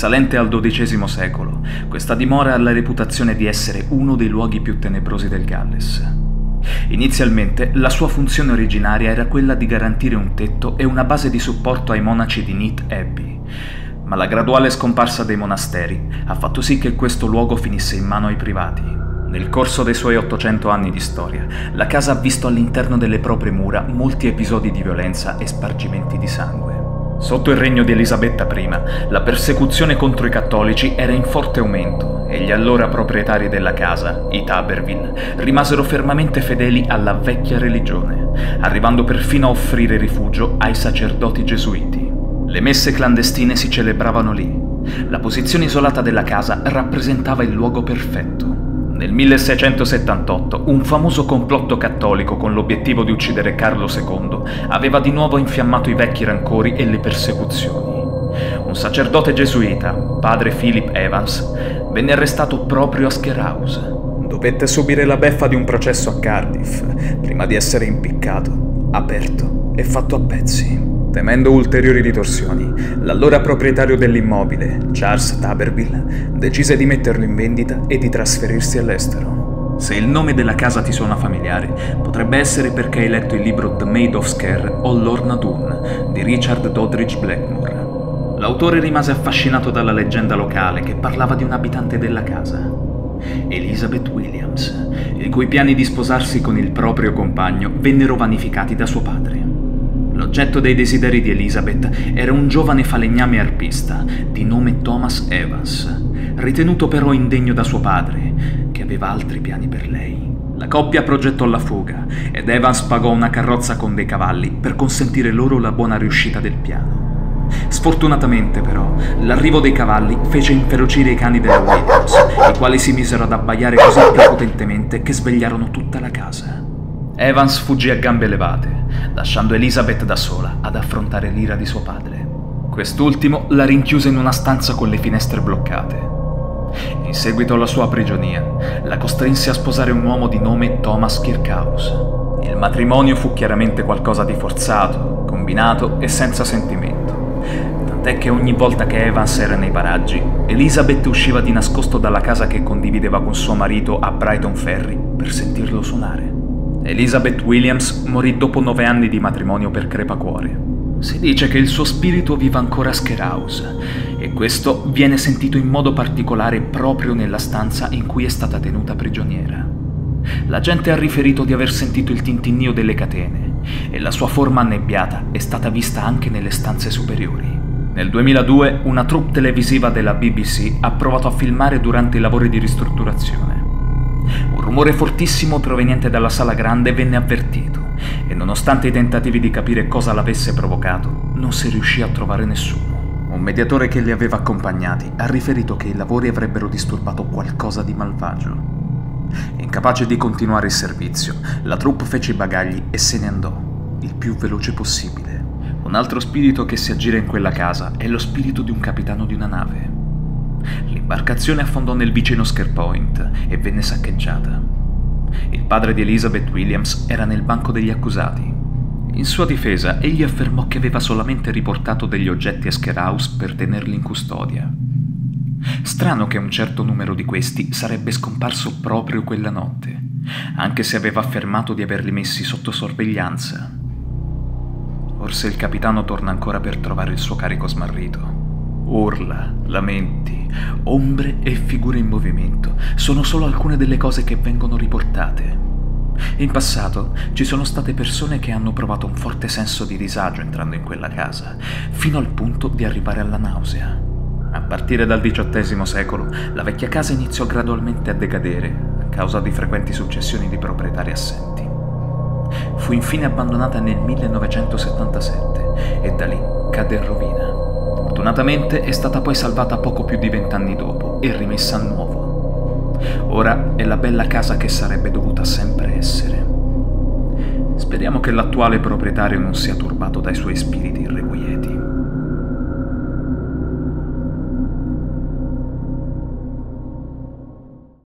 Risalente al XII secolo, questa dimora ha la reputazione di essere uno dei luoghi più tenebrosi del Galles. Inizialmente la sua funzione originaria era quella di garantire un tetto e una base di supporto ai monaci di Neath Abbey, ma la graduale scomparsa dei monasteri ha fatto sì che questo luogo finisse in mano ai privati. Nel corso dei suoi 800 anni di storia, la casa ha visto all'interno delle proprie mura molti episodi di violenza e spargimenti di sangue. Sotto il regno di Elisabetta I, la persecuzione contro i cattolici era in forte aumento e gli allora proprietari della casa, i Taberville, rimasero fermamente fedeli alla vecchia religione, arrivando perfino a offrire rifugio ai sacerdoti gesuiti. Le messe clandestine si celebravano lì. La posizione isolata della casa rappresentava il luogo perfetto. Nel 1678 un famoso complotto cattolico con l'obiettivo di uccidere Carlo II aveva di nuovo infiammato i vecchi rancori e le persecuzioni. Un sacerdote gesuita, padre Philip Evans, venne arrestato proprio a Skerhouse. Dovette subire la beffa di un processo a Cardiff prima di essere impiccato, aperto e fatto a pezzi. Temendo ulteriori ritorsioni, l'allora proprietario dell'immobile, Charles Taberville, decise di metterlo in vendita e di trasferirsi all'estero. Se il nome della casa ti suona familiare, potrebbe essere perché hai letto il libro The Maid of Sker o Lorna Doone di Richard Doddridge Blackmore. L'autore rimase affascinato dalla leggenda locale che parlava di un abitante della casa, Elizabeth Williams, i cui piani di sposarsi con il proprio compagno vennero vanificati da suo padre. L'oggetto dei desideri di Elizabeth era un giovane falegname arpista di nome Thomas Evans, ritenuto però indegno da suo padre, che aveva altri piani per lei. La coppia progettò la fuga ed Evans pagò una carrozza con dei cavalli per consentire loro la buona riuscita del piano. Sfortunatamente però, l'arrivo dei cavalli fece inferocire i cani della Williams, i quali si misero ad abbaiare così prepotentemente che svegliarono tutta la casa. Evans fuggì a gambe levate, lasciando Elizabeth da sola ad affrontare l'ira di suo padre. Quest'ultimo la rinchiuse in una stanza con le finestre bloccate. In seguito alla sua prigionia, la costrinse a sposare un uomo di nome Thomas Kirkhouse. Il matrimonio fu chiaramente qualcosa di forzato, combinato e senza sentimento. Tant'è che ogni volta che Evans era nei paraggi, Elizabeth usciva di nascosto dalla casa che condivideva con suo marito a Brighton Ferry per sentirlo suonare. Elizabeth Williams morì dopo 9 anni di matrimonio per crepacuore. Si dice che il suo spirito viva ancora a Skerhouse e questo viene sentito in modo particolare proprio nella stanza in cui è stata tenuta prigioniera. La gente ha riferito di aver sentito il tintinnio delle catene e la sua forma annebbiata è stata vista anche nelle stanze superiori. Nel 2002 una troupe televisiva della BBC ha provato a filmare durante i lavori di ristrutturazione. Un rumore fortissimo proveniente dalla sala grande venne avvertito e nonostante i tentativi di capire cosa l'avesse provocato, non si riuscì a trovare nessuno. Un mediatore che li aveva accompagnati ha riferito che i lavori avrebbero disturbato qualcosa di malvagio. Incapace di continuare il servizio, la troupe fece i bagagli e se ne andò, il più veloce possibile. Un altro spirito che si aggira in quella casa è lo spirito di un capitano di una nave. L'imbarcazione affondò nel vicino Sker Point e venne saccheggiata. Il padre di Elizabeth Williams era nel banco degli accusati. In sua difesa, egli affermò che aveva solamente riportato degli oggetti a Skerhouse per tenerli in custodia. Strano che un certo numero di questi sarebbe scomparso proprio quella notte, anche se aveva affermato di averli messi sotto sorveglianza. Forse il capitano torna ancora per trovare il suo carico smarrito. Urla, lamenti, ombre e figure in movimento sono solo alcune delle cose che vengono riportate. In passato ci sono state persone che hanno provato un forte senso di disagio entrando in quella casa, fino al punto di arrivare alla nausea. A partire dal XVIII secolo, la vecchia casa iniziò gradualmente a decadere a causa di frequenti successioni di proprietari assenti. Fu infine abbandonata nel 1977 e da lì cadde in rovina. Fortunatamente è stata poi salvata poco più di 20 anni dopo e rimessa a nuovo. Ora è la bella casa che sarebbe dovuta sempre essere. Speriamo che l'attuale proprietario non sia turbato dai suoi spiriti irrequieti.